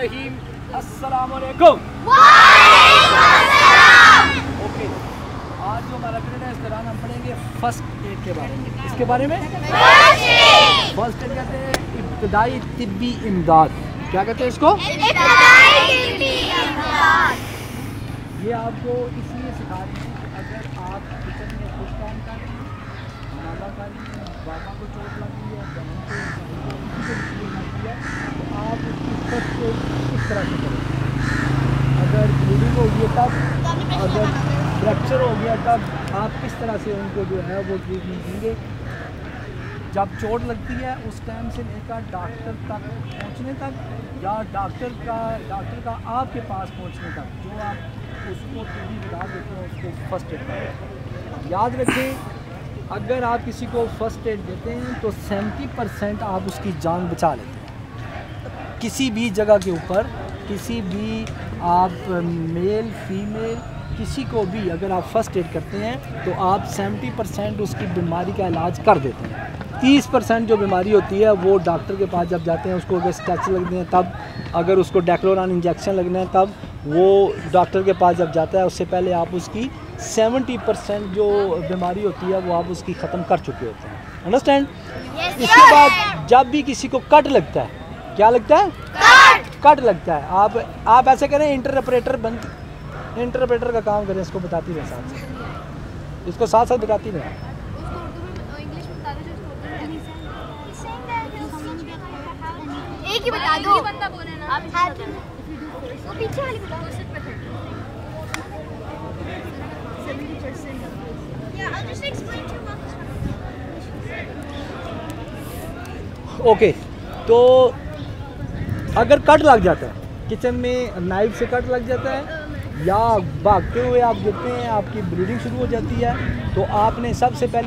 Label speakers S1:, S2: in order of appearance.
S1: रहीम। अस्सलाम वालेकुम। ओके, आज जो हमारा पीरियड है इस दौरान हम पढ़ेंगे फर्स्ट एड के बारे में। इसके बारे में फर्स्ट एड कहते हैं इब्तदाई तिब्बी इमदाद। क्या कहते हैं इसको? ये आपको इसलिए सिखा रहे हैं कि अगर आप किचन में कुछ काम कर रहे हैं, मामा कर रही हैं, बाबा को चोट लगी है, बहन को लगी है, तो आप उसकी फर्स्ट एड इस तरह से करें। अगर ब्लीडिंग हो गई तब, अगर फ्रैक्चर हो गया तब आप किस तरह से उनको जो है वो ट्रीटमेंट देंगे। जब चोट लगती है उस टाइम से लेकर डॉक्टर तक पहुंचने तक या डॉक्टर का आपके पास पहुंचने तक जो आप उसको टीवी बता देते हैं उसको फर्स्ट एड करें। याद रखें, अगर आप किसी को फर्स्ट एड देते हैं तो 70% आप उसकी जान बचा लेते हैं। किसी भी जगह के ऊपर, किसी भी आप मेल फीमेल किसी को भी अगर आप फर्स्ट एड करते हैं तो आप 70% उसकी बीमारी का इलाज कर देते हैं। 30% जो बीमारी होती है वो डॉक्टर के पास जब जाते हैं, उसको अगर स्टैच लगते हैं तब, अगर उसको डेक्लोरान इंजेक्शन लगना है तब, वो डॉक्टर के पास जब जाता है उससे पहले आप उसकी 70% जो बीमारी होती है वो आप उसकी ख़त्म कर चुके होते हैं। अंडरस्टैंड? इसके बाद जब भी किसी को कट लगता है, क्या लगता है? कट लगता है। आप ऐसे करें, इंटरप्रेटर का काम करें, इसको बताती रहे साथ से, इसको साथ साथ बताती रहे।
S2: एक ही बता दो, बंदा बोले ना आप वो पीछे वाली बताओ। 70%। Yeah, I'll just explain to you.
S1: Okay, तो अगर कट लग जाता है, किचन में नाइफ से कट लग जाता है या भागते हुए आप गिरते हैं, आपकी ब्लीडिंग शुरू हो जाती है, तो आपने सबसे पहले